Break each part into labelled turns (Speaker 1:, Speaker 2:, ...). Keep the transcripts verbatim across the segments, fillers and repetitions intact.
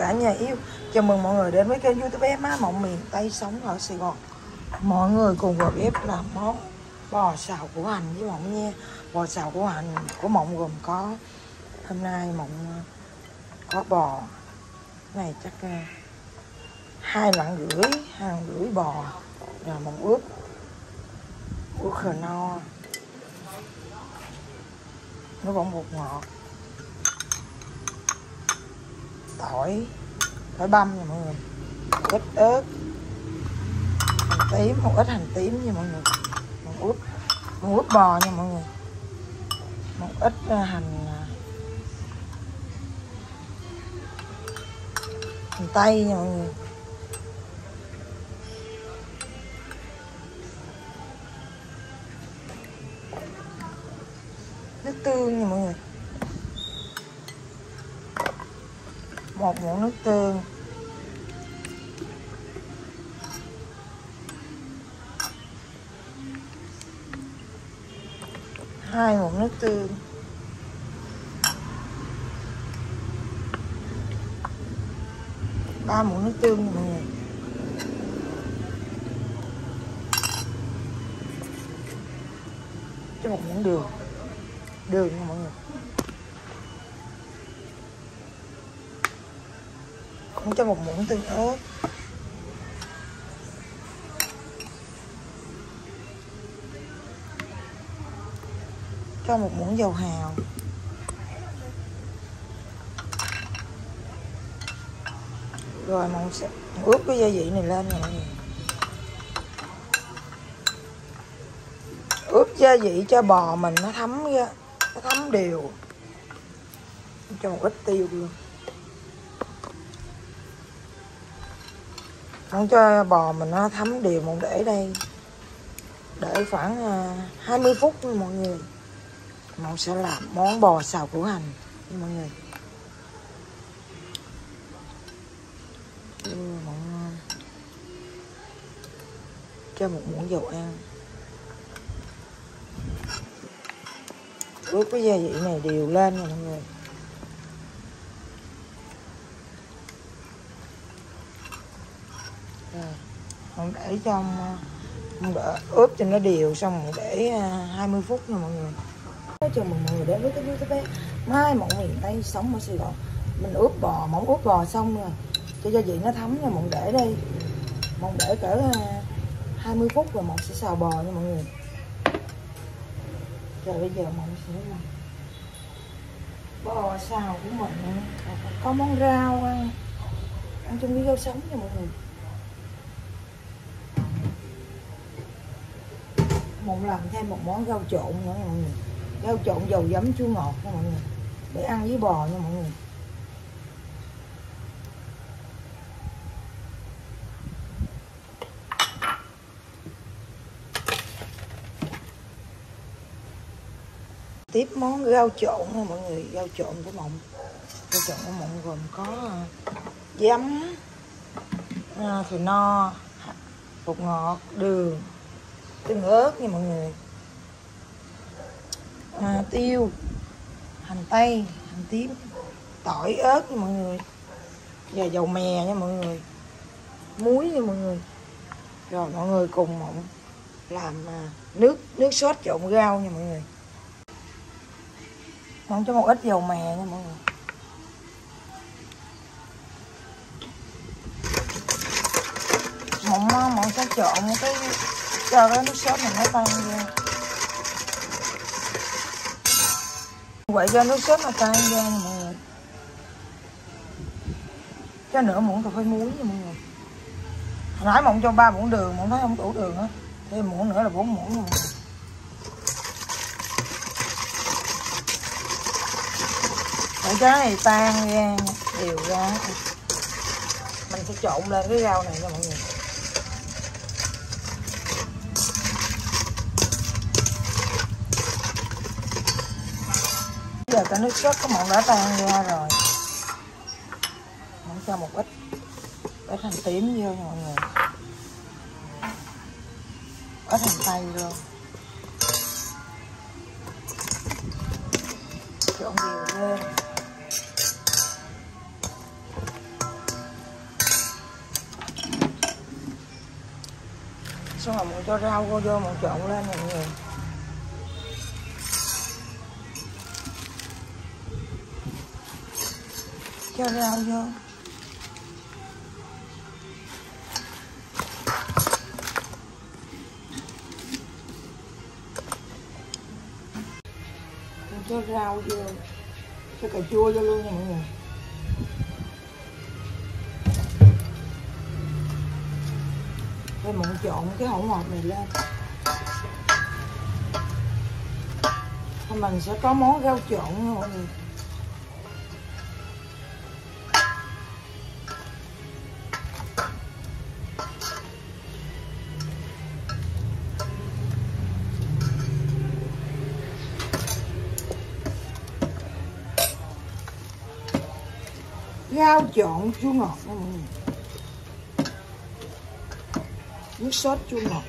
Speaker 1: cả nhà yêu. Chào mừng mọi người đến với kênh YouTube Má Mộng Miền Tây sống ở Sài Gòn. Mọi người cùng vào bếp làm món bò xào củ hành với Mộng nha. Bò xào củ hành của Mộng gồm có, hôm nay Mộng có bò này chắc hai lạng rưỡi, hai lạng rưỡi bò, rồi Mộng ướp ướp khờ no, nó bông bột ngọt, tỏi tỏi băm nha mọi người, một ít ớt, hành tím, một ít hành tím nha mọi người, một ướp một ướp bò nha mọi người, một ít hành hành tây nha mọi người, nước tương nha mọi người, một muỗng nước tương, hai muỗng nước tương, ba muỗng nước tương nha mọi người, cho một muỗng đường đường nha mọi người, cũng cho một muỗng tương ớt, cho một muỗng dầu hào, rồi mình sẽ ướp cái gia vị này lên nha mọi người, ướp gia vị cho bò mình nó thấm ra, nó thấm đều, cho một ít tiêu luôn, không cho bò mình nó thấm đều. Mình để đây để khoảng hai mươi phút nha mọi người. Mình sẽ làm món bò xào củ hành nha mọi người. Mình cho một muỗng dầu ăn, ướp cái gia vị này đều lên nha mọi người. Rồi, mình để trong mình đợi ướp cho nó đều, xong mình để hai mươi phút nha mọi người. Chào mừng mọi người đến với cái YouTube Má Mộng Miền Tây sống ở Sài Gòn. Mình ướp bò, mỏng ướp bò xong rồi cho gia vị nó thấm nha, mình để đây, mình để cỡ hai mươi phút rồi mình sẽ xào bò nha mọi người. Rồi bây giờ mình sẽ làm bò xào của mình, có món rau ăn, ăn chung với rau sống nha mọi người. Mình làm thêm một món rau trộn nữa nha mọi người, rau trộn dầu giấm chua ngọt nha mọi người, để ăn với bò nha mọi người. Tiếp món rau trộn nha mọi người, rau trộn của Mộng. Rau trộn của Mộng gồm có giấm, khờ no, bột ngọt, đường, tương ớt nha mọi người, à, tiêu, hành tây, hành tím, tỏi, ớt nha mọi người, và dầu mè nha mọi người, muối nha mọi người. Rồi mọi người cùng Mộng làm à, nước nước sốt trộn rau nha mọi người. Mộng cho một ít dầu mè nha mọi người. Mộng Mộng sẽ trộn cái cho cái nước sốt này nó tan ra. Quậy cho nước sốt nó tan ra nha mọi người. Cho nửa muỗng cà phê muối nha mọi người. Hồi nãy Mộng cho ba muỗng đường, Mộng thấy không đủ đường á, thêm muỗng nữa là bốn muỗng nha mọi người. Để cái này tan ra đều ra, mình sẽ trộn lên cái rau này nha mọi người. Giờ cái nước sốt của Mộng đã tan ra rồi, Mộng cho một ít ít hành tím vô nha mọi người, ít hành tây luôn, trộn đều lên. Xong rồi mình cho rau vô vô mình trộn lên mọi người. Cho rau vô. Mình cho rau vô. Cho cà chua vô luôn nha mọi người. Rồi mình trộn cái hỗn hợp này lên. Rồi mình sẽ có món rau trộn nha mọi người. Rau trộn chua ngọt nha mọi người. Nước sốt chua ngọt.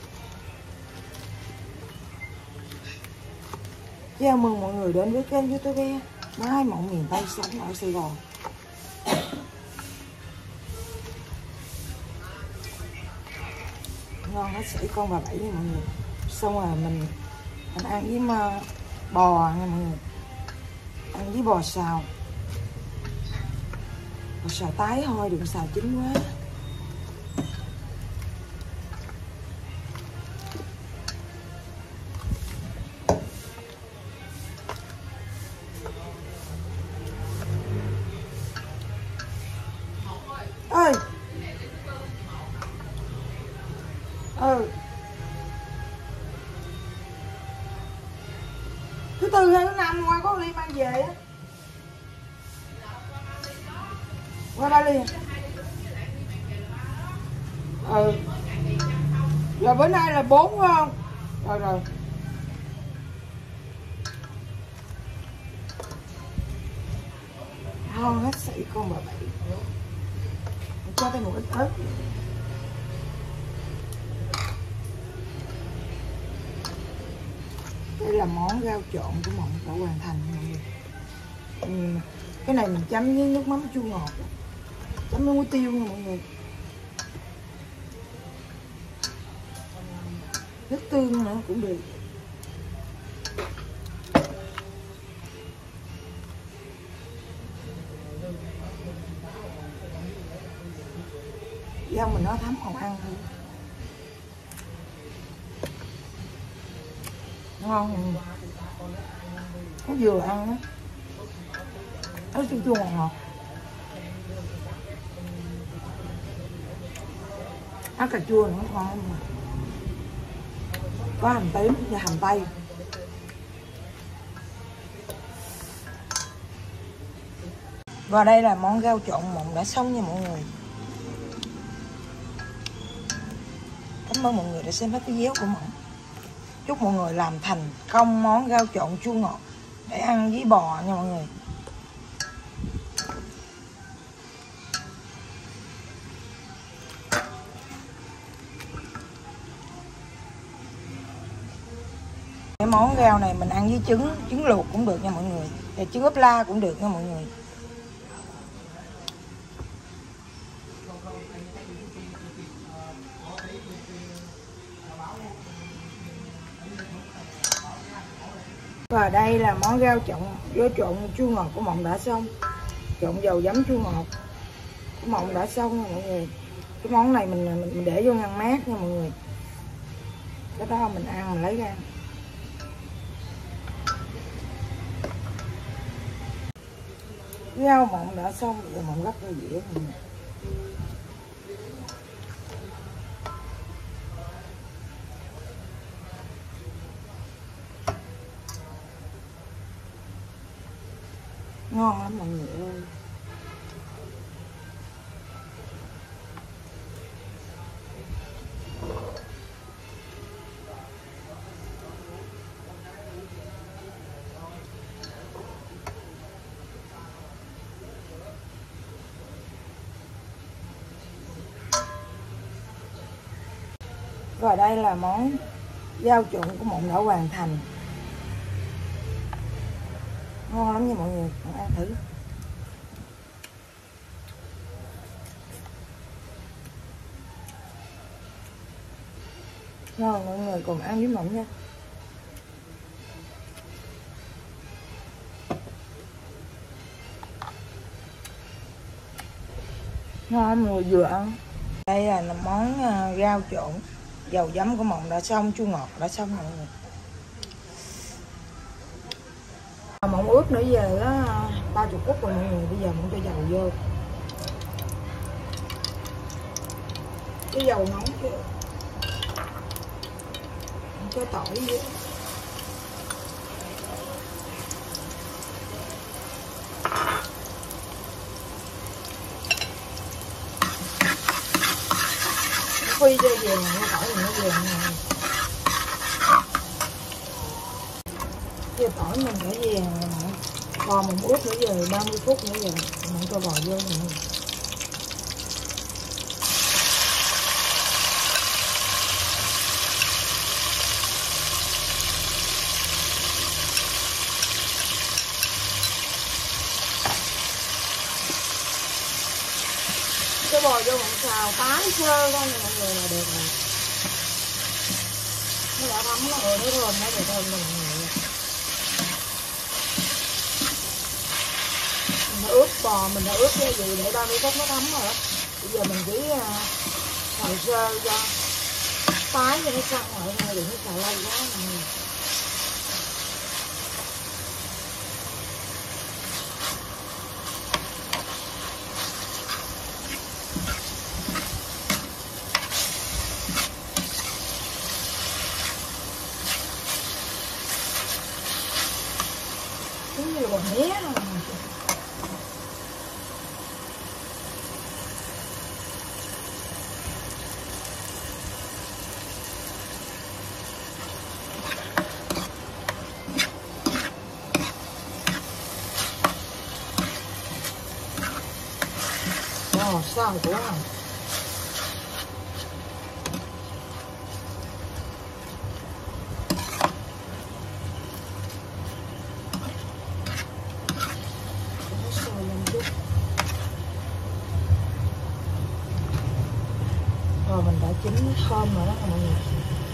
Speaker 1: Chào mừng mọi người đến với kênh YouTube Mai Mộng Miền Tây sống ở Sài Gòn. Ngon hết sảy con bà bảy nha mọi người. Xong rồi mình mình ăn với mà bò nha mọi người. Ăn với bò xào. Bò xào tái thôi, đừng xào chín quá. Ơi. Ừ. Thứ tư hay thứ năm qua có ly mang về á. Qua ba ly. Ừ. Rồi bữa nay là bốn phải không? Rồi rồi. Ngon hết sảy con bà bảy. Mình cho thêm một ít ớt. Đây là món rau trộn của Mộng đã hoàn thành mọi người. Ừ. Cái này mình chấm với nước mắm chua ngọt, chấm với muối tiêu nha mọi người. Nước tương nữa cũng được. Rau mình nó thấm còn ăn thôi. Ngon. Có vừa ăn đó. Nó chua chua ngọt ngọt. Ăn cà chua nữa ngon lắm. Có hành tím và hành tây. Và đây là món rau trộn Mộng đã xong nha mọi người. Cảm ơn mọi người đã xem hết video của Mộng. Chúc mọi người làm thành công món rau trộn chua ngọt để ăn với bò nha mọi người. Cái món rau này mình ăn với trứng, trứng luộc cũng được nha mọi người. Và trứng ốp la cũng được nha mọi người. Và đây là món rau trộn, rau trộn chua ngọt của Mộng đã xong. Trộn dầu giấm chua ngọt của Mộng đã xong nha mọi người. Cái món này mình mình, mình để vô ngăn mát nha mọi người. Cái đó mình ăn mình lấy ra. Rau Mộng đã xong, giờ Mộng gấp vô dĩa này. Ngon lắm mọi người ơi. Và đây là món rau trộn của Mộng đã hoàn thành. Ngon lắm nha mọi người, mình ăn thử. Ngon mọi người, cùng ăn với mộng nha. Ngon rồi, vừa ăn. Đây là món rau trộn dầu giấm của Mộng đã xong, chua ngọt đã xong mọi người. Mộng ướp nữa về á ba mươi phút rồi mọi người, bây giờ Mộng cho dầu vô. Cái dầu nóng kìa. Mộng cho tỏi vô. Phi cho vàng, nó tỏi mình nó vàng này. Cái tỏi mình đã vàng rồi. Bò mình ướp nữa giờ ba mươi phút nữa giờ mình cho bò vô nữa. Cái bò vô mình xào tái sơ con này mọi người là được rồi. Nó đã thấm nó rồi, nó thơm, nó được thơm rồi mọi người. Mình đã ướp bò, mình đã ướp cái gì để ba mươi phút nó thấm rồi đó. Bây giờ mình chỉ xào sơ cho tái cho nó săn lại thôi, đừng có xào lâu quá mọi người. Giống như là bò mé rồi. Bò sao của à. Rồi mình đã chín thơm rồi đó mọi người.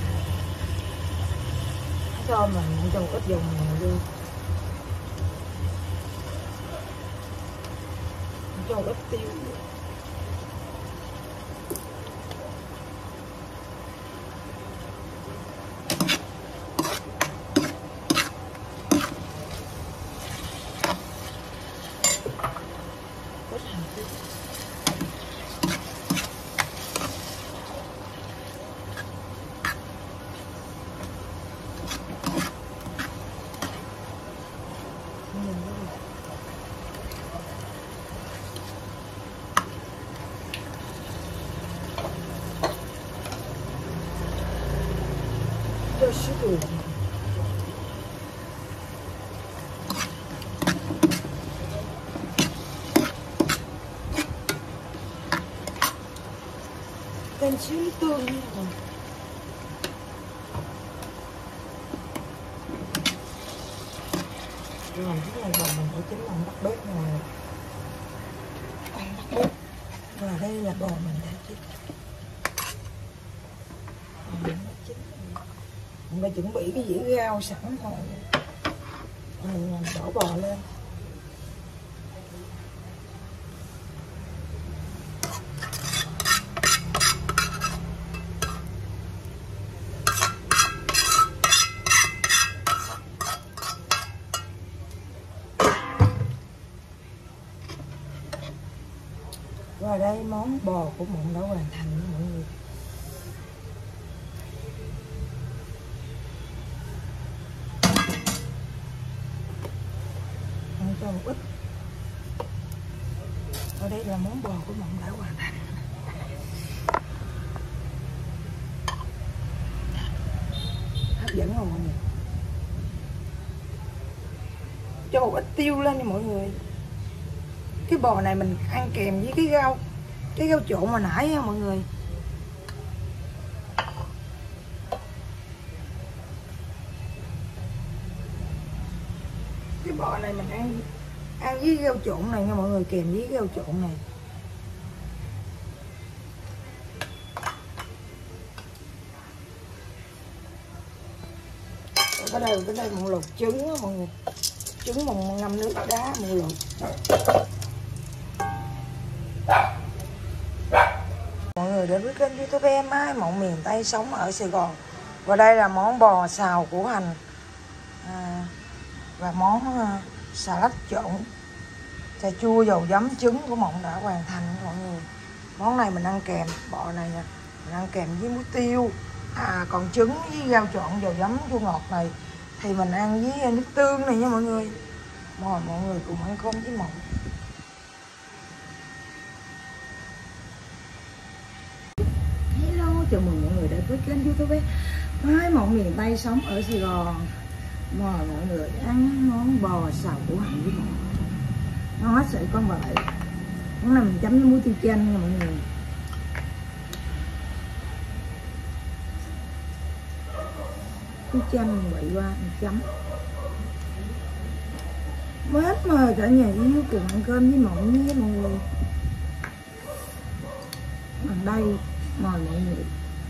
Speaker 1: Thơm mình cho một ít dầu mè vô. Cho một ít tiêu vô. Ít hành tiêu. Cho xíu đường. Thêm xíu nước tương nữa rồi. Làm cái này rồi mình phải chính làm bắt bếp rồi. Ăn bắt bếp. Và đây là bò mình đã chín. Mình đã chuẩn bị cái dĩa rau sẵn rồi. Mình làm đổ bò lên. Và đây món bò của Mộng đã hoàn thành nha mọi người. Ăn cho một ít. Ở đây là món bò của Mộng đã hoàn thành. Hấp dẫn không mọi người? Cho một ít tiêu lên nha mọi người. Cái bò này mình ăn kèm với cái rau cái rau trộn mà nãy nha mọi người. Cái bò này mình ăn ăn với rau trộn này nha mọi người, kèm với rau trộn này. Cái đây cái đây một lột trứng á mọi người, trứng một ngâm nước đá một lột. Mọi người đến với kênh YouTube em Ai Mộng Miền Tây sống ở Sài Gòn. Và đây là món bò xào củ hành à, và món uh, xà lách trộn cà chua dầu giấm trứng của Mộng đã hoàn thành mọi người. Món này mình ăn kèm bò này nè, mình ăn kèm với muối tiêu. À còn trứng với rau trộn dầu giấm chua ngọt này thì mình ăn với nước tương này nha mọi người. Mời mọi người cùng ăn cơm với Mộng. Hello, chào mừng mọi người đến với kênh YouTube Ai Mộng Miền Tây sống ở Sài Gòn. Mời mọi người ăn món bò xào củ hành với Mộng. Nó hết sợi con vậy. Món này mình chấm với muối tiêu chanh nha mọi người. Tiêu chanh mình quậy qua mình chấm. Mến mời cả nhà yêu cùng ăn cơm với Mộng nhé mọi người. Ở đây mời mọi người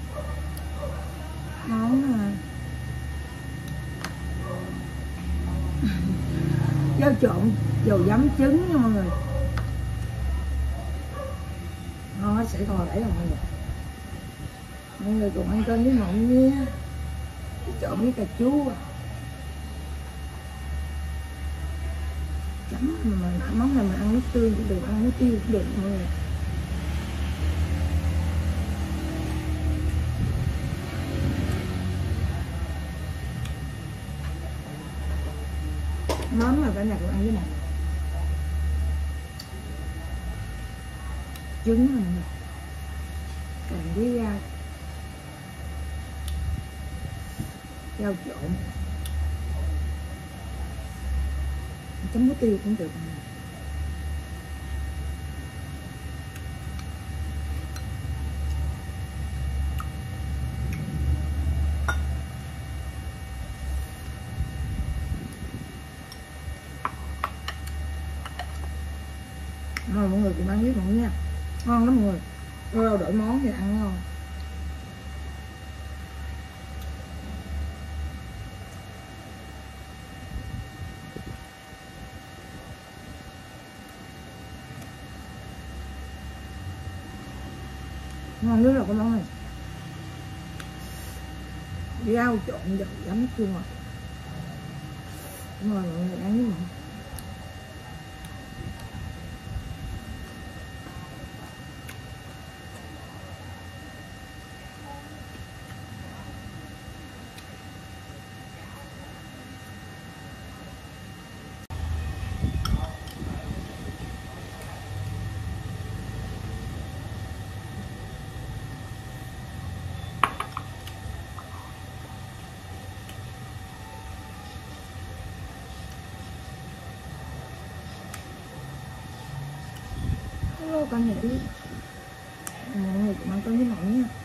Speaker 1: món rau trộn dầu giấm trứng nha mọi người. Nó sẽ còn đấy là mọi người. Mọi người cùng ăn cơm với Mộng nha. Trộn với cà chua. Chấm mà món này mà ăn nước tương cũng được, ăn nước tiêu cũng được mọi người. Món mà cả nhà cùng ăn với Mộng. Trứng này kèm với rau rau trộn chấm muối tiêu cũng được. Mời mọi người cùng ăn với Mộng nha. Ngon lắm mọi người. Rồi đổi món thì ăn ngon. Ngon nhất là cái món này. Rau trộn dầu giấm chua ngọt. Mời mọi người ăn với Mộng. Hello con nhỉ. Mọi người cùng ăn cơm với Mộng nha.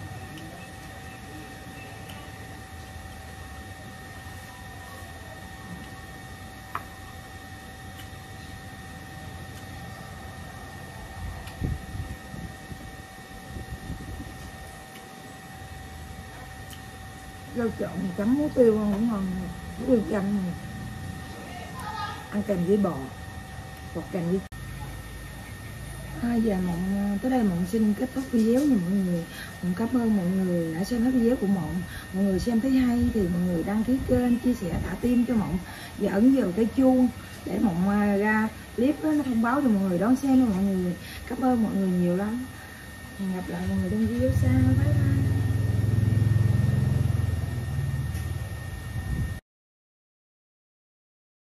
Speaker 1: Rau trộn chấm muối tiêu ăn cũng ngon. Muối tiêu chanh này. Ăn kèm với bò hoặc kèm với. À, giờ Mộng tới đây Mộng xin kết thúc video nha mọi người. Mộng cảm ơn mọi người đã xem hết video của Mộng. Mọi người xem thấy hay thì mọi người đăng ký kênh, chia sẻ, thả tim cho Mộng và ấn vào cái chuông để Mộng ra clip đó, nó thông báo cho mọi người đón xem nha mọi người. Cảm ơn mọi người nhiều lắm. Hẹn gặp lại mọi người trong video sau. Bye bye.